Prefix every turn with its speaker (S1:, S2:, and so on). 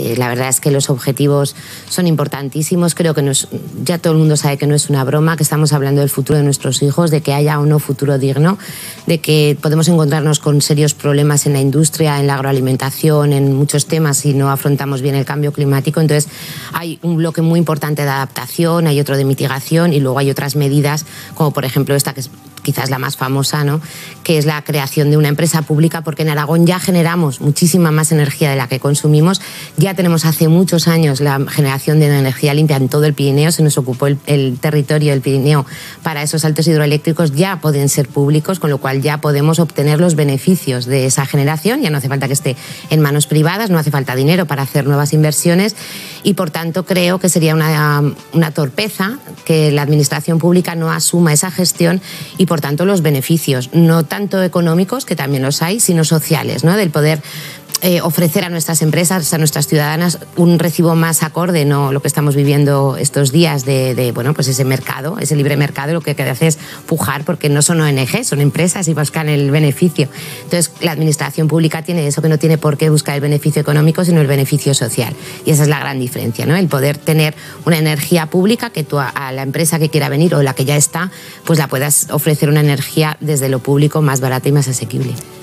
S1: La verdad es que los objetivos son importantísimos. Creo que ya todo el mundo sabe que no es una broma, que estamos hablando del futuro de nuestros hijos, de que haya o no futuro digno, de que podemos encontrarnos con serios problemas en la industria, en la agroalimentación, en muchos temas si no afrontamos bien el cambio climático. Entonces hay un bloque muy importante de adaptación, hay otro de mitigación y luego hay otras medidas, como por ejemplo esta que es quizás la más famosa, ¿no?, que es la creación de una empresa pública, porque en Aragón ya generamos muchísima más energía de la que consumimos. Ya tenemos hace muchos años la generación de energía limpia en todo el Pirineo. Se nos ocupó el territorio del Pirineo para esos saltos hidroeléctricos. Ya pueden ser públicos, con lo cual ya podemos obtener los beneficios de esa generación. Ya no hace falta que esté en manos privadas, no hace falta dinero para hacer nuevas inversiones y, por tanto, creo que sería una torpeza que la administración pública no asuma esa gestión y, por tanto, los beneficios, no tanto económicos, que también los hay, sino sociales, ¿no?, del poder ofrecer a nuestras empresas, a nuestras ciudadanas, un recibo más acorde, no lo que estamos viviendo estos días bueno, pues ese mercado, ese libre mercado, lo que hace es pujar, porque no son ONG, son empresas y buscan el beneficio. Entonces, la administración pública tiene eso, que no tiene por qué buscar el beneficio económico, sino el beneficio social. Y esa es la gran diferencia, ¿no?, el poder tener una energía pública que tú a la empresa que quiera venir o la que ya está, pues la puedas ofrecer una energía desde lo público más barata y más asequible.